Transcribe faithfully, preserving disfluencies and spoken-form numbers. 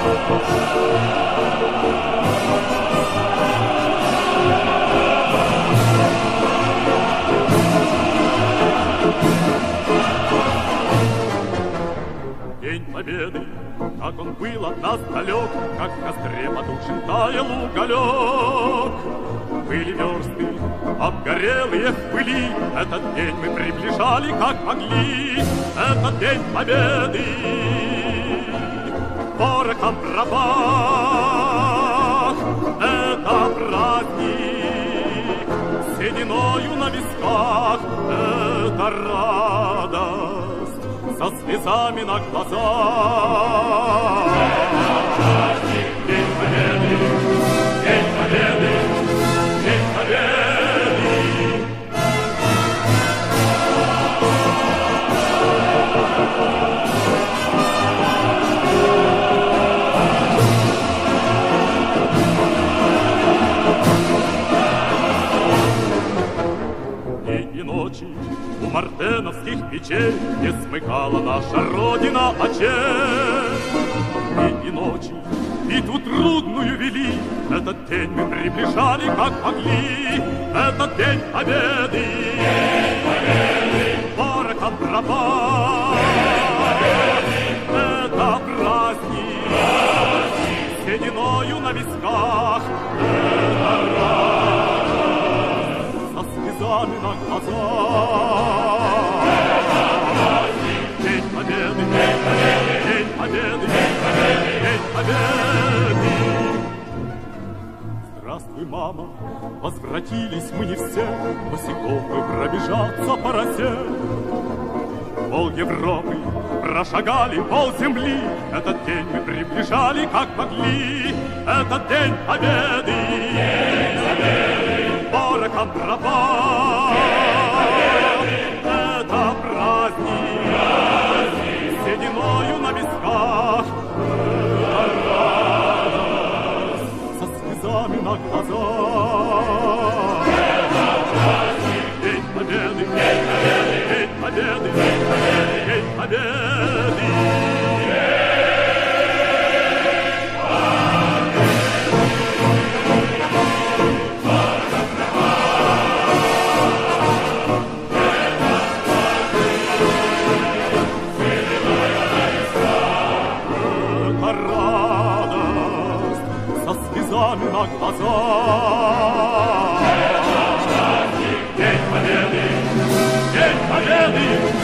День Победы, как он был от нас далек, как в костре потухшим таял уголек. Были версты, обгорелые в пыли, этот день мы приближали, как могли. Этот день Победы, порохом пропах. Это праздник, сединою на висках. Это радость со слезами на глазах. День Победы, День Победы, День Победы. День и ночи у мартеновских печей не смыкала наша Родина очей. День и ночи битву трудную вели, этот день мы приближали, как могли. Этот день Победы, День Победы, порохом пропах. Это праздник, праздник, сединою на висках. Это радость со слезами на глазах. День Победы, День Победы, День Победы, День Победы, День Победы. Здравствуй, мама, возвратились мы не все, босиком мы пробежаться по росе. Пол Европы прошагали, пол земли, этот день мы приближали, как могли. Этот день Победы, День Победы, порохом пропах. Это праздник, праздник, сединою на висках. Это радость со слезами на глазах. Это праздник, День Победы, День Победы, День Победы, День Победы, День Победы. Радость со слезами на глазах. День Победы, День Победы.